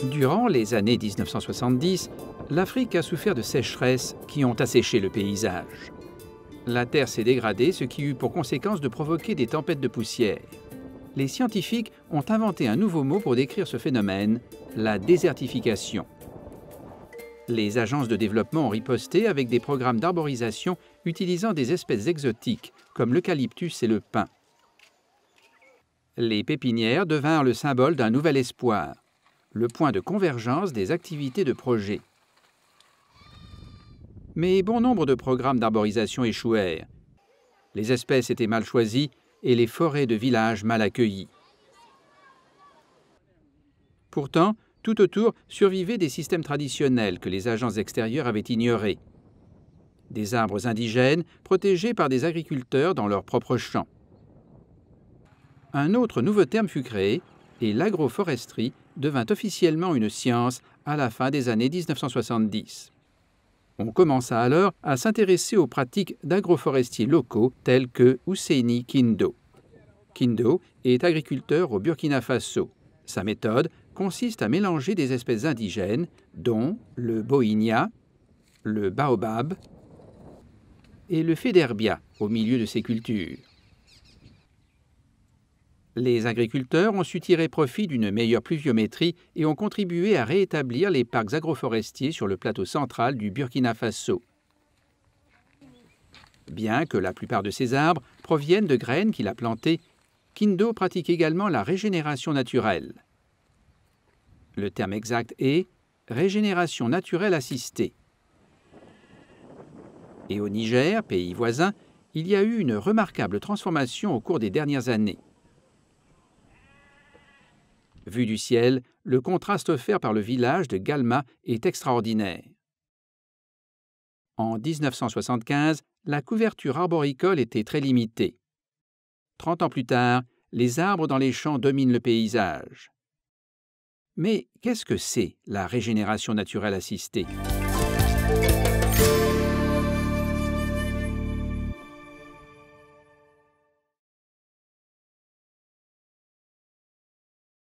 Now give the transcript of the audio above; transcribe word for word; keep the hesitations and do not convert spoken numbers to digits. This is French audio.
Durant les années mille neuf cent soixante-dix, l'Afrique a souffert de sécheresses qui ont asséché le paysage. La terre s'est dégradée, ce qui eut pour conséquence de provoquer des tempêtes de poussière. Les scientifiques ont inventé un nouveau mot pour décrire ce phénomène, la désertification. Les agences de développement ont riposté avec des programmes d'arborisation utilisant des espèces exotiques, comme l'eucalyptus et le pin. Les pépinières devinrent le symbole d'un nouvel espoir, le point de convergence des activités de projet. Mais bon nombre de programmes d'arborisation échouèrent. Les espèces étaient mal choisies et les forêts de villages mal accueillies. Pourtant, tout autour survivaient des systèmes traditionnels que les agences extérieures avaient ignorés. Des arbres indigènes protégés par des agriculteurs dans leurs propres champs. Un autre nouveau terme fut créé et l'agroforesterie devint officiellement une science à la fin des années mille neuf cent soixante-dix. On commença alors à s'intéresser aux pratiques d'agroforestiers locaux tels que Ousseini Kindo. Kindo est agriculteur au Burkina Faso. Sa méthode consiste à mélanger des espèces indigènes, dont le boïnia, le baobab et le féderbia au milieu de ces cultures. Les agriculteurs ont su tirer profit d'une meilleure pluviométrie et ont contribué à rétablir les parcs agroforestiers sur le plateau central du Burkina Faso. Bien que la plupart de ces arbres proviennent de graines qu'il a plantées, Kindo pratique également la régénération naturelle. Le terme exact est régénération naturelle assistée. Et au Niger, pays voisin, il y a eu une remarquable transformation au cours des dernières années. Vu du ciel, le contraste offert par le village de Galma est extraordinaire. En mille neuf cent soixante-quinze, la couverture arboricole était très limitée. Trente ans plus tard, les arbres dans les champs dominent le paysage. Mais qu'est-ce que c'est la régénération naturelle assistée ?